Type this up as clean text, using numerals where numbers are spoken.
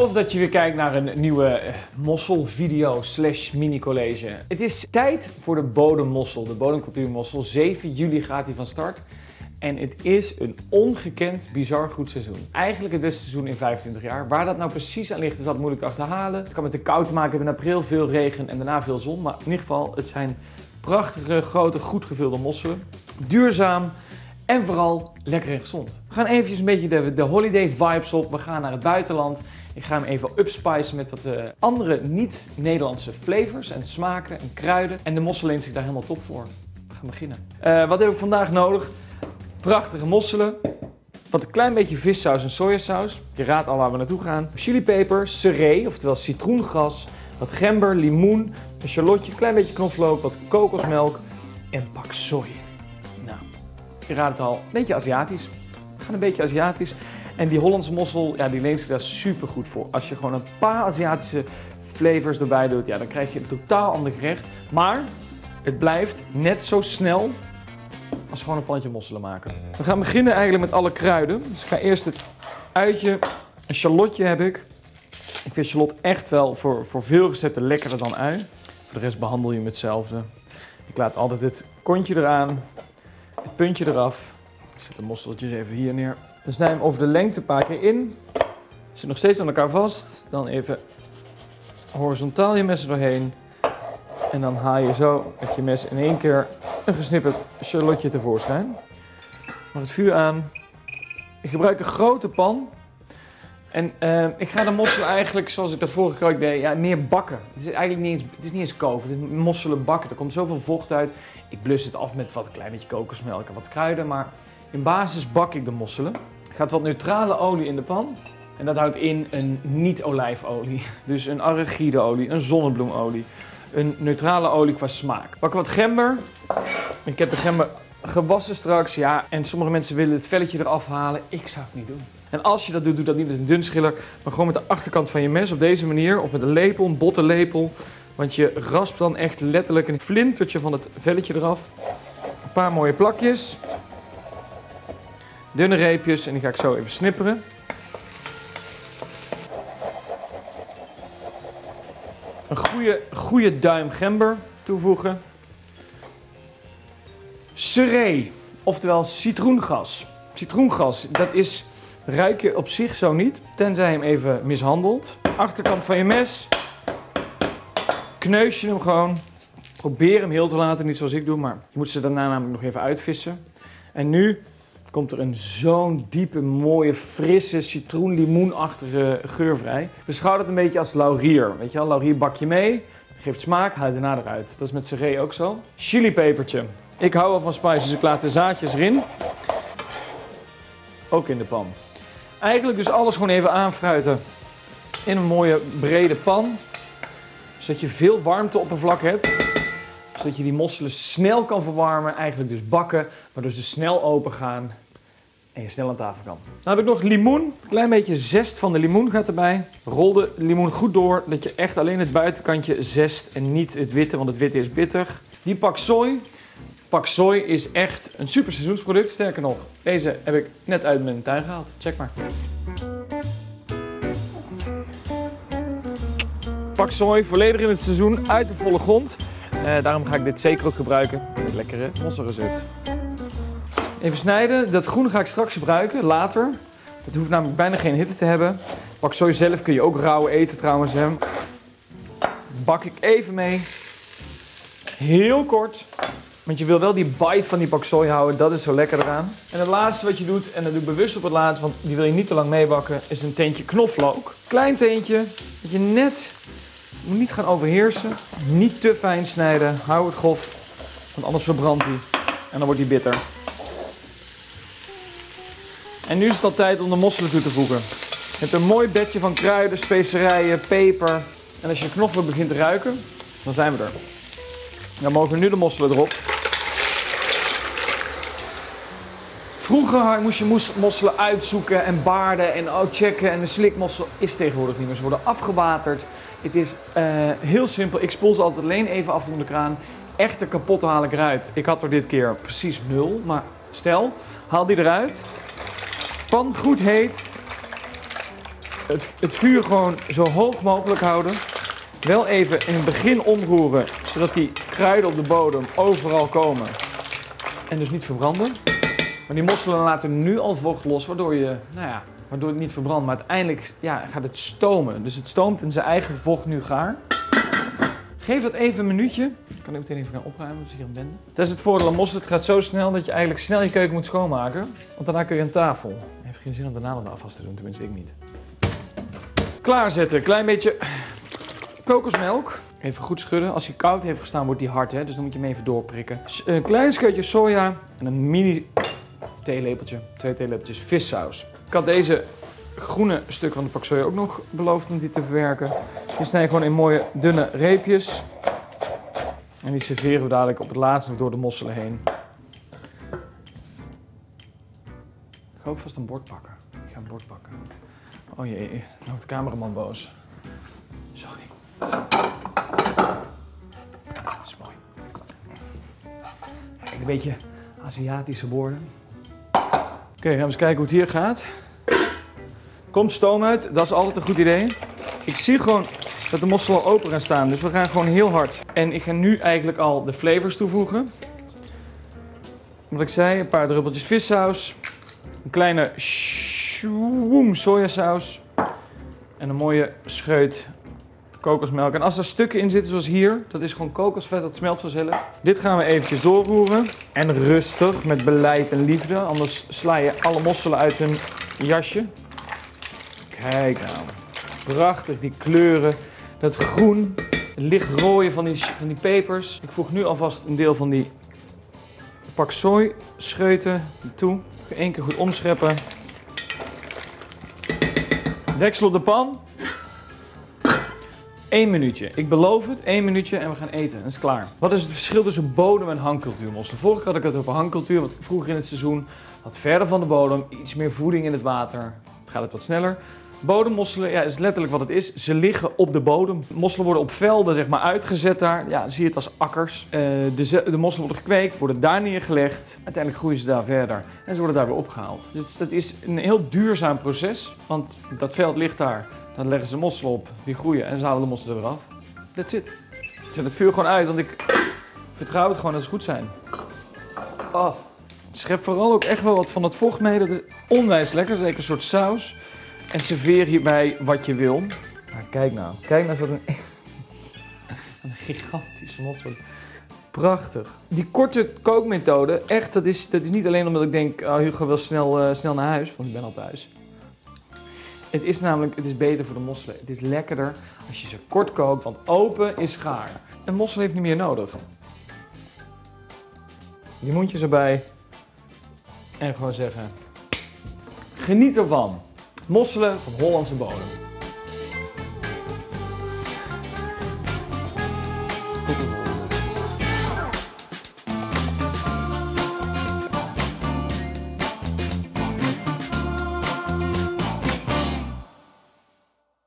Tof dat je weer kijkt naar een nieuwe mosselvideo / mini-college. Het is tijd voor de bodemmossel, de bodemcultuurmossel. 7 juli gaat die van start. En het is een ongekend, bizar goed seizoen. Eigenlijk het beste seizoen in 25 jaar. Waar dat nou precies aan ligt, is dat moeilijk te achterhalen. Het kan met de kou te maken hebben, in april veel regen en daarna veel zon. Maar in ieder geval, het zijn prachtige, grote, goed gevulde mosselen. Duurzaam en vooral lekker en gezond. We gaan eventjes een beetje de holiday vibes op. We gaan naar het buitenland. Ik ga hem even upspicen met wat andere niet-Nederlandse flavors en smaken en kruiden. En de mossel leent zich daar helemaal top voor. We gaan beginnen. Wat heb ik vandaag nodig? Prachtige mosselen. Wat een klein beetje vissaus en sojasaus. Je raadt al waar we naartoe gaan. Chilipeper, seree, oftewel citroengras. Wat gember, limoen, een shallotje, een klein beetje knoflook, wat kokosmelk en pak soja. Nou, je raadt het al, een beetje Aziatisch. We gaan een beetje Aziatisch. En die Hollandse mossel, ja, die leent zich daar super goed voor. Als je gewoon een paar Aziatische flavors erbij doet, ja, dan krijg je een totaal ander gerecht. Maar het blijft net zo snel als gewoon een pannetje mosselen maken. We gaan beginnen eigenlijk met alle kruiden. Dus ik ga eerst het uitje, een shallotje heb ik. Ik vind shallot echt wel voor veel recepten lekkerder dan ui. Voor de rest behandel je hem hetzelfde. Ik laat altijd het kontje eraan, het puntje eraf. Ik zet de mosseltjes even hier neer. Dan snij je hem over de lengte een paar keer in. Zit nog steeds aan elkaar vast. Dan even horizontaal je mes er doorheen. En dan haal je zo met je mes in één keer een gesnipperd shallotje tevoorschijn. Maar het vuur aan. Ik gebruik een grote pan. En ik ga de mosselen eigenlijk, zoals ik dat vorige keer deed, ja, meer bakken. Het is eigenlijk niet eens koken, het is mosselen bakken. Er komt zoveel vocht uit. Ik blus het af met wat klein beetje kokosmelk en wat kruiden. Maar in basis bak ik de mosselen. Er gaat wat neutrale olie in de pan. En dat houdt in een niet-olijfolie. Dus een arachideolie, een zonnebloemolie. Een neutrale olie qua smaak. Pak wat gember. Ik heb de gember gewassen straks. Ja, en sommige mensen willen het velletje eraf halen. Ik zou het niet doen. En als je dat doet, doe dat niet met een dunschiller. Maar gewoon met de achterkant van je mes op deze manier. Of met een lepel, een botte lepel. Want je raspt dan echt letterlijk een flintertje van het velletje eraf. Een paar mooie plakjes. Dunne reepjes. En die ga ik zo even snipperen. Een goede duim gember toevoegen. Seree, oftewel citroengas. Citroengas, ruik je op zich zo niet, tenzij je hem even mishandelt. Achterkant van je mes. Kneus je hem gewoon. Probeer hem heel te laten, niet zoals ik doe, maar je moet ze daarna namelijk nog even uitvissen. En nu komt er zo'n diepe, mooie, frisse, citroen-limoenachtige geur vrij. Beschouw dat een beetje als laurier. Weet je wel, laurier bak je mee, geeft smaak, haal je daarna eruit. Dat is met seree ook zo. Chilipepertje. Ik hou wel van spices, dus ik laat de zaadjes erin. Ook in de pan. Eigenlijk dus alles gewoon even aanfruiten in een mooie brede pan. Zodat je veel warmteoppervlak hebt. Zodat je die mosselen snel kan verwarmen. Eigenlijk dus bakken, waardoor ze snel open gaan. En je snel aan tafel kan. Dan heb ik nog limoen. Een klein beetje zest van de limoen gaat erbij. Rol de limoen goed door, dat je echt alleen het buitenkantje zest en niet het witte, want het witte is bitter. Die pak sooi. Pak sooi is echt een super seizoensproduct. Sterker nog, deze heb ik net uit mijn tuin gehaald. Check maar. Pak sooi, volledig in het seizoen, uit de volle grond. Daarom ga ik dit zeker ook gebruiken in het lekkere mosselrecept. Even snijden. Dat groene ga ik straks gebruiken, later. Dat hoeft namelijk bijna geen hitte te hebben. Pak sooi zelf kun je ook rauw eten trouwens. Hè. Bak ik even mee. Heel kort. Want je wil wel die bite van die pak sooi houden, dat is zo lekker eraan. En het laatste wat je doet, en dat doe ik bewust op het laatst, want die wil je niet te lang meebakken, is een teentje knoflook. Klein teentje, dat je net, je moet niet gaan overheersen. Niet te fijn snijden, hou het grof, want anders verbrandt hij. En dan wordt hij bitter. En nu is het al tijd om de mosselen toe te voegen. Je hebt een mooi bedje van kruiden, specerijen, peper. En als je knoflook begint te ruiken, dan zijn we er. Dan mogen nu de mosselen erop. Vroeger moest je mosselen uitzoeken en baarden en ook checken. En de slikmossel is tegenwoordig niet meer. Ze worden afgewaterd. Het is heel simpel. Ik spoel ze altijd alleen even af onder de kraan. Echte kapot haal ik eruit. Ik had er dit keer precies 0. Maar stel, haal die eruit. Pan goed heet. Het vuur gewoon zo hoog mogelijk houden. Wel even in het begin omroeren, zodat die kruiden op de bodem overal komen. En dus niet verbranden. Maar die mosselen laten nu al vocht los, waardoor het niet verbrandt. Maar uiteindelijk gaat het stomen. Dus het stoomt in zijn eigen vocht nu gaar. Geef dat even een minuutje. Ik kan ik meteen even gaan opruimen, dus hier aan benden. Dat is het voordeel aan mosselen. Het gaat zo snel dat je eigenlijk snel je keuken moet schoonmaken. Want daarna kun je aan tafel. Het heeft geen zin om daarna nog de afwas te doen, tenminste ik niet. Klaarzetten. Klein beetje kokosmelk. Even goed schudden. Als hij koud heeft gestaan, wordt hij hard, hè? Dus dan moet je hem even doorprikken. Een klein scheutje soja en een mini theelepeltje, 2 theelepeltjes vissaus. Ik had deze groene stuk van de pak soja ook nog beloofd om die te verwerken. Die snij je gewoon in mooie dunne reepjes. En die serveren we dadelijk op het laatst nog door de mosselen heen. Ik ga ook vast een bord pakken. Ik ga een bord pakken. Oh jee, nou wordt de cameraman boos. Sorry. Dat is mooi. Een beetje Aziatische borden. Oké, gaan we eens kijken hoe het hier gaat. Komt stoom uit, dat is altijd een goed idee. Ik zie gewoon dat de mosselen al open gaan staan, dus we gaan gewoon heel hard. En ik ga nu eigenlijk al de flavors toevoegen. Wat ik zei, een paar druppeltjes vissaus. Een kleine sojasaus. En een mooie scheut kokosmelk. En als er stukken in zitten zoals hier, dat is gewoon kokosvet, dat smelt vanzelf. Dit gaan we eventjes doorroeren. En rustig, met beleid en liefde. Anders sla je alle mosselen uit hun jasje. Kijk nou. Prachtig, die kleuren. Dat groen, licht rooien van die pepers. Ik voeg nu alvast een deel van die pak sooi scheuten toe. Even 1 keer goed omscheppen. Deksel op de pan. 1 minuutje. Ik beloof het, 1 minuutje en we gaan eten. Dat is klaar. Wat is het verschil tussen bodem- en hangcultuurmosselen? Vorige keer had ik het over hangcultuur, want vroeger in het seizoen wat verder van de bodem, iets meer voeding in het water. Gaat het wat sneller. Bodemmosselen, is letterlijk wat het is. Ze liggen op de bodem. Mosselen worden op velden zeg maar uitgezet daar. Ja, zie je het als akkers. De mosselen worden gekweekt, worden daar neergelegd. Uiteindelijk groeien ze daar verder en ze worden daar weer opgehaald. Dus dat is een heel duurzaam proces, want dat veld ligt daar. Dan leggen ze mosselen op, die groeien en ze halen de mosselen er weer af. That's it. Ik zet het vuur gewoon uit, want ik vertrouw het gewoon dat ze goed zijn. Oh. Schep vooral ook echt wel wat van het vocht mee. Dat is onwijs lekker. Dat is een soort saus. En serveer hierbij wat je wil. Maar kijk nou. Kijk nou, zo'n een gigantische mossel. Prachtig. Die korte kookmethode, echt, dat is niet alleen omdat ik denk, oh, Hugo wil snel naar huis, want ik ben al thuis. Het is beter voor de mosselen. Het is lekkerder als je ze kort kookt, want open is gaar. Een mossel heeft niet meer nodig. Die mondjes erbij. En gewoon zeggen, geniet ervan. Mosselen van Hollandse bodem.